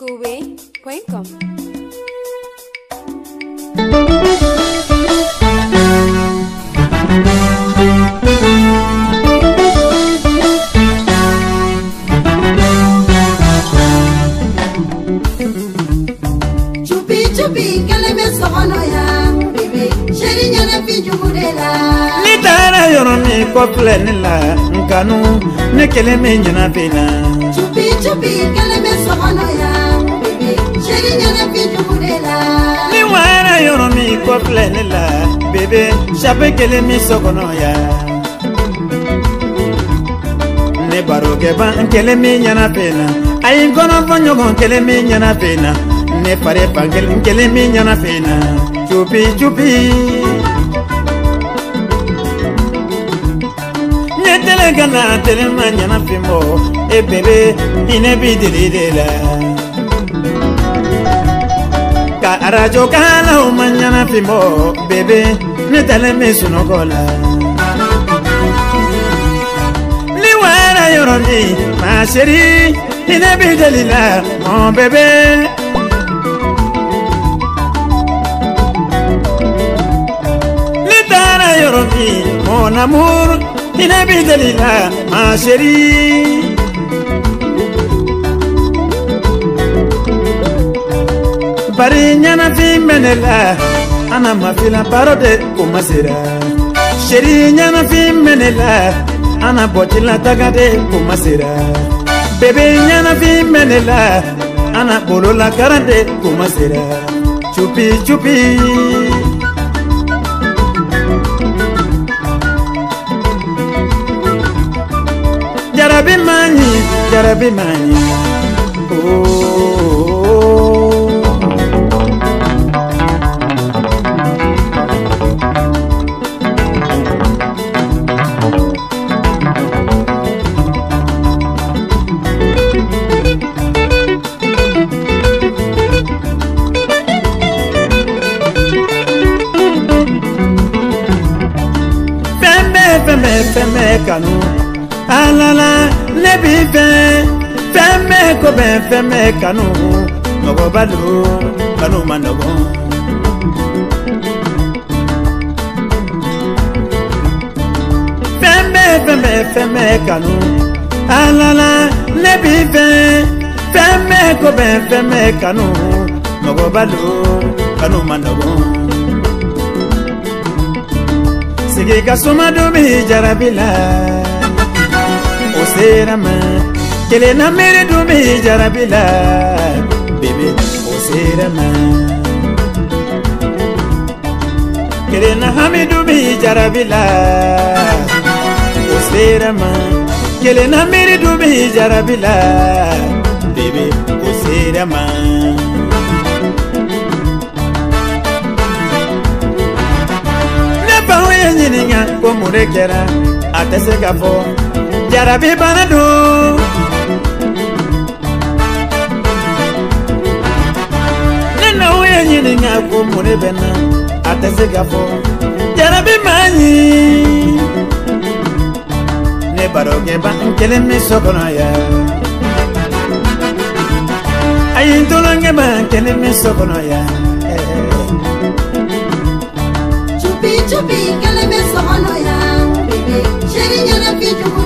Kowe.com. Chupi kaleme sokono ya bebe sheri nyane pijumudela ni tara yoro mi kople ni la nkanu ne keleme nyana pena Chupi kaleme sokono ya bebe sheri nyane pijumudela ni wara yoro mi kople ni la bebe shape keleme sokono ya ne baroke ban keleme nyana pena ay gono fonyo gon keleme nyana pena ne pare pangel keleme nyana pena chupi ne telegana telema nyana fimbo e bebe ine bidilila ka arajo kala o manyana fimbo bebe ne teleme sunogola li wara yoroni ma chéri ine bidilila mon bébé mon amour, inhabitabilila, ma chérie. Barinyana fi menela, ana mafila parode kumasira. Chérie nyana fi menela, ana botila tagade kumasira. Bébé nyana fi menela, ana bolola karade kumasira. Chupi. Jarabi mani, oh. Femme kanu. Alala nebi femme ko ben femme kanu nogo balu kanu manogo femme kanu alala nebi femme ko ben femme kanu nogo balu kanu manogo sigi kasuma do mi jarabila Oserama, kelena mere dumi jarabila, bebe. Oserama, kelena hami dumi jarabila. Oserama, kelena mere dumi jarabila, bebe. Oserama. Ne bawe nyininga komurekera, atese kafo. Jarabi banado Nena uye nyini nga kumune bena Atese gafo Jarabi manyi Ne baroge ba nkele misokono ya Ayintolonge ba nkele misokono ya Chupi kele misokono ya Bebe sheri nyana piju